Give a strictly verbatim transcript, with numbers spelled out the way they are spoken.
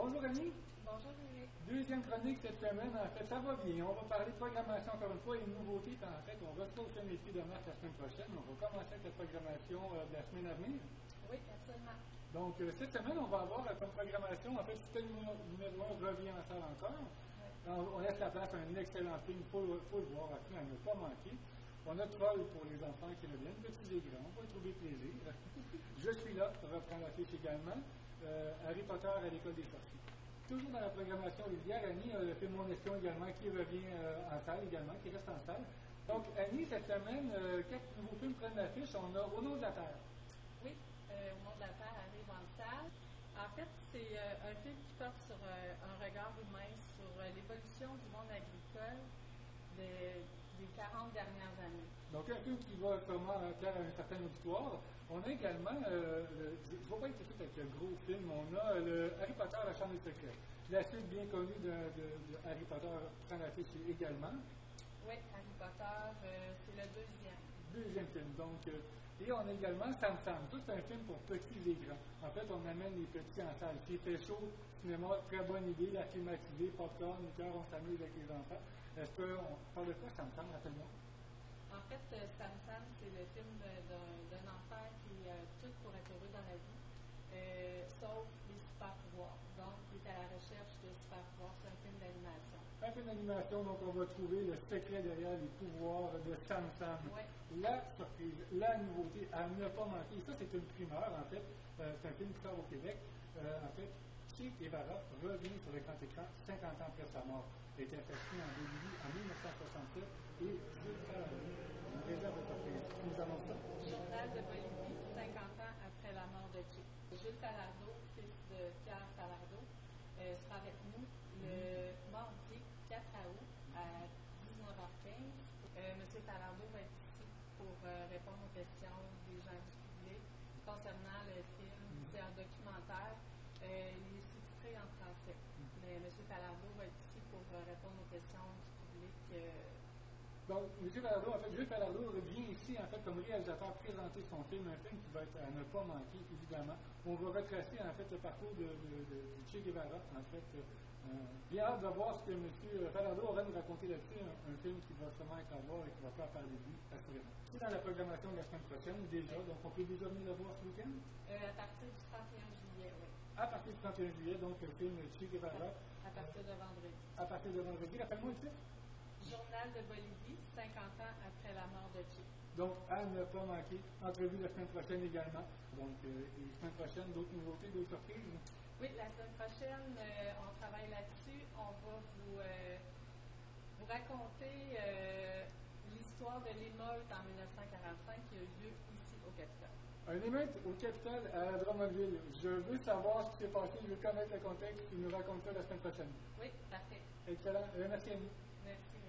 Bonjour Annie. Bonjour Eric. Deuxième chronique cette semaine. En fait, ça va bien. On va parler de programmation encore une fois et une nouveauté. En fait, on reçoit au métier de marque la semaine prochaine. On va commencer avec la programmation euh, de la semaine à venir. Oui, absolument. Donc, euh, cette semaine, on va avoir euh, comme programmation, en fait, si le numéro, numéro un revient en salle encore. Oui. On, on laisse la place à un excellent film. Il faut, faut le voir. Après, on n'a pas manqué. On a Troll pour les enfants qui reviennent, petits et grands. On va trouver plaisir. Je suis là pour reprendre l'affiche également. Euh, Harry Potter à l'école des sorciers. Toujours dans la programmation régulière, Annie a le film Mon Espion également qui revient euh, en salle également, qui reste en salle. Donc, Annie, cette semaine, euh, quatre nouveaux films prennent l'affiche. On a Au nom de la Terre. Oui, euh, Au nom de la Terre arrive en salle. En fait, c'est euh, un film qui porte sur euh, un regard humain sur euh, l'évolution du monde agricole de, des quarante dernières années. Donc, un film qui va vraiment plaire à un certain auditoire. On a également, euh, le, je ne vais pas être tout de suite avec le gros film, on a le Harry Potter, la Chambre des secrets. La suite bien connue de, de, de Harry Potter prend l'affiche également. Oui, Harry Potter, euh, c'est le deuxième. Deuxième film. Donc, euh, et on a également Sam Sam. Ça, c'est un film pour petits et grands. En fait, on amène les petits en salle. Qui fait chaud, cinéma, très bonne idée, la climatisée, popcorn, liqueur, on s'amuse avec les enfants. Est-ce qu'on parle de quoi, Sam Sam, rappelle-moi? En fait, euh, Sam Sam, c'est le film d'un enfant qui a euh, tout pour être heureux dans la vie, euh, sauf les super pouvoirs. Donc, il est à la recherche de super pouvoirs. C'est un film d'animation. Un film d'animation, donc on va trouver le secret derrière les pouvoirs de Sam Sam. Ouais. La surprise, la nouveauté, à ne pas manquer. Ça, c'est une primeur, en fait. Euh, c'est un film qui sort au Québec. Euh, en fait, Che Guevara revient sur l'écran écran cinquante ans après sa mort. Il a été assassiné en Bolivie en mille neuf cent soixante-sept et juste à la une réserve de surprise. Tu nous annonces ça? Journal de Bolivie, cinquante ans après la mort de Che. Jules Falardeau, fils de Pierre Falardeau, euh, sera avec nous le mardi quatre août à dix-neuf heures quinze. Euh, Monsieur Falardeau va être ici pour euh, répondre aux questions des gens du public concernant le film. C'est un documentaire. Euh, il est sous-titré en français. Mais M. Falardeau va être ici pour euh, répondre aux questions du public. Euh, Donc, M. Falardeau, en fait, Jules Falardeau vient ici, en fait, comme réalisateur, présenter son film, un film qui va être à ne pas manquer, évidemment. On va retracer, en fait, le parcours de, de, de, de Che Guevara, en fait. Euh, bien hâte de voir ce que M. Falardeau aura nous raconter là-dessus, un, un film qui va sûrement être à voir et qui va faire parler de lui, assurément. C'est dans la programmation de la semaine prochaine, déjà, donc on peut déjà venir le voir ce week-end? euh, à partir du trente et un juillet, oui. À partir du trente et un juillet, donc, le film Che Guevara. À partir de vendredi. À partir de vendredi. Rappelle-moi le titre. Journal de Bolivie, cinquante ans après la mort de Che. Donc, à ne pas manquer. Entrevue la semaine prochaine également. Donc, euh, et la semaine prochaine, d'autres nouveautés, d'autres surprises? Oui, la semaine prochaine, euh, on travaille là-dessus. On va vous, euh, vous raconter euh, l'histoire de l'émeute en mille neuf cent quarante-cinq qui a eu lieu ici au Capitole. Un émeute au Capitole à Drummondville. Je veux savoir ce qui s'est passé, je veux connaître le contexte. Tu nous racontes ça la semaine prochaine. Oui, parfait. Excellent. Euh, merci Annie. Merci.